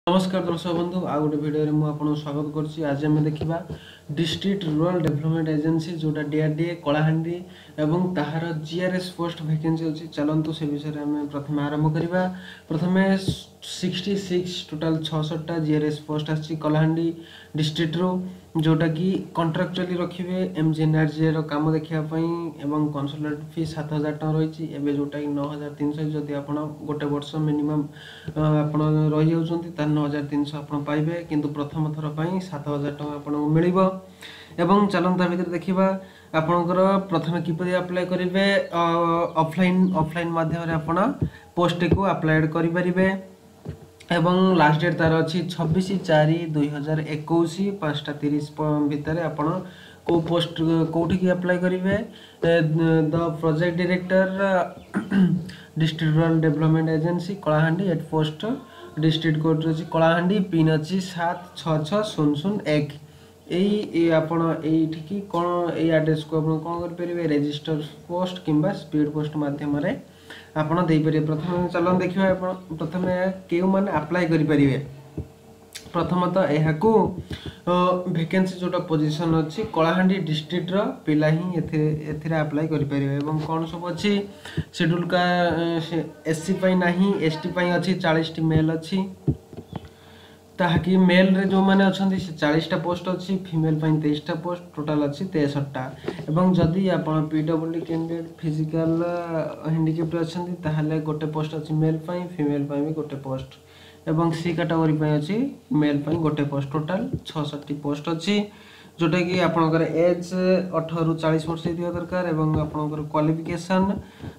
नमस्कार दर्शक बंधु आ गोटे भिडियो में आपको स्वागत करुच्ची। आज आम देखा डिस्ट्रिक्ट रूरल डेवलपमेंट एजेंसी जोटा डीआरडीए कलाहांडी एवं ताहार जीआरएस पोस्ट वैकेंसी अच्छी। चलतु से विषय में प्रथम आरंभ करवा। प्रथम 66 टोटाल 66टा जीआरएस पोस्ट आसी कलाहांडी डिस्ट्रिक्ट रो जोटा कि कंट्राक्चुअली रखिए एमजीएनआरजे काम देखापी एवं कनसल्टेंट फी 7000 टका रही है जोटा कि 9300 जदि आप गोटे वर्ष मिनिमम आप रही जाऊँच 9300 आप पाइबे किंतु प्रथम थर पर 7000 टका आपको मिल। एवं चलता भितर देखा आपणकर प्रथम किपरि अप्लाई करेंगे ऑफलाइन माध्यम आप पोस्ट को अप्लाई करें एवं लास्ट डेट तार अच्छी 26/4/2021 5:30 भितर आपण को पोस्ट कोठी अप्लाई करेंगे the project director district rural development agency Kalahandi at post district code अच्छी कलाहांडी पिन अच्छी 766001 यही आपण ये कौन ये आड्रेस को आप कौन करेंगे रजिस्टर पोस्ट किंबा स्पीड पोस्ट माध्यम आपड़ दे पारे। प्रथम चलन देखिए प्रथम क्यों मैंने अप्लाई करेंगे। प्रथमतः यह वैकेंसी जोटा पोजीशन अच्छी कलाहांडी डिस्ट्रिक्ट पिला ही एथिरे अप्लाई करेंगे। कौन सब अच्छी शेड्यूल का एससी ना एसटी अच्छी 40 मेल अच्छी ताकि मेल रे जो मैंने अच्छा 40टा पोस्ट अच्छी फीमेल 23टा पोस्ट टोटाल अच्छी 63टा एवं जदि आप पीडब्ल्यूडी कैंडिडेट फिजिकल हैंडिकैप्ड अच्छा गोटे पोस्ट अच्छी मेल फीमेल भी गोटे पोस्ट एवं सी कैटेगरी अच्छी मेल गोटे पोस्ट टोटाल 66 पोस्ट अच्छी जोटा कि आपंकर एज 18 ରୁ 40 वर्ष होगा दरकार एवं आपंकर क्वालिफिकेशन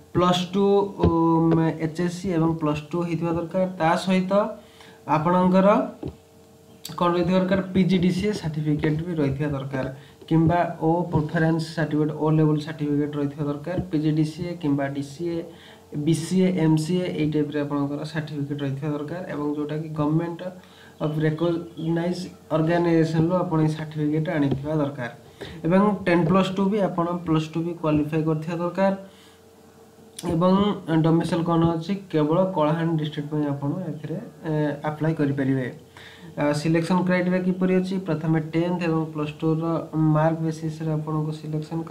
+2 एचएससी एवं +2 होगा दरकार ता सहित आपणकर कौन रही दरकार पीजीडीसीए सर्टिफिकेट भी रही दरकार किंबा ओ preference certificate O level certificate रही दरकार पीजीडीसीए किंबा डीसीए बीसीए एमसीए यही टाइप आपणकर सर्टिफिकेट रही दरकार एवं जोटा कि गवर्नमेंट ऑफ रिकॉग्नाइज ऑर्गेनाइजेशन रो आपण सर्टिफिकेट आनी दरकार एवं 10+2 भी आप +2 भी क्वालिफाई करथिया दरकार एवं डोमिसाइल कौन अच्छी केवल कलाहांडी डिस्ट्रिक्ट में आप अप्लाई करेंगे। सिलेक्शन क्राइटेरिया किपरि अच्छी प्रथम 10th एवं +2 मार्क बेसिस आपको सिलेक्शन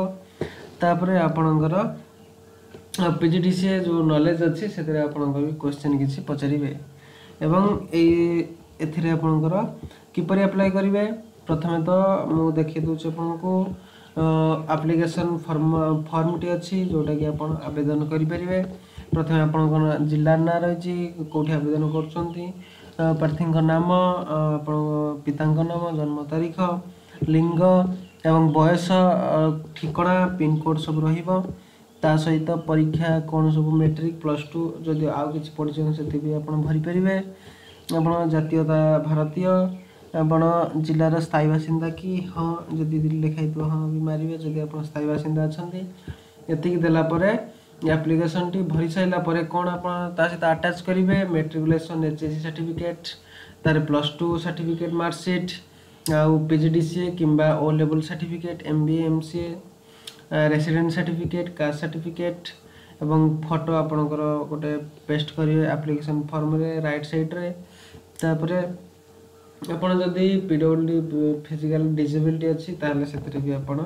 कर आपणकर पीजीडीसीए जो नॉलेज अच्छी से क्वेश्चन किसी पचारे एवं एथिरे आपणकर किपरि अप्लाई करेंगे। प्रथमे तो मु देखि दूचे आपको एप्लिकेशन फॉर्म टी अच्छी जोटा कि आप आवेदन करेंगे। प्रथम आप जिला ना रही कौटी आवेदन कर प्रार्थी नाम आप पिता नाम जन्म तारीख लिंग एवं बयस ठिकना पिनकोड सब ता सहित परीक्षा कौन सब मैट्रिक +2 जदि आउ कि पढ़ी से आप भरी पारे। आप जातीयता भारतीय आपण जिलार स्थायी बासिंदा कि हाँ जदि लिखाई तो हाँ भी मारे जदि आप स्थायी बासिंदा अच्छा ये देलापर एप्लिकेशन टी भरी सारापर कौन आप सहित आटाच करेंगे मेट्रिकुलेसन एचएससी सर्टिफिकेट तार +2 सर्टिफिकेट मार्कशीट आउ पीजीडीसीए किंबा O level certificate MBA MCA resident certificate caste certificate एवं फोटो आपणकर गोटे पेस्ट करेंगे एप्लिकेशन फॉर्म रे राइट साइड रे तापर आपड़ जदि पीडब्ल्यूडी फिजिकल डिसेबिलिटी अच्छी ताहले से भी आप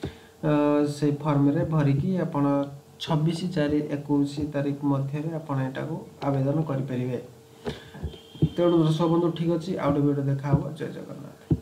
से फॉर्म रे भरिकी आप 26/4/21 तारीख मध्य आपको आवेदन करेंगे। तेणु दर्शक बंधु ठीक अच्छे आउट वीडियो देखा जय जगन्नाथ।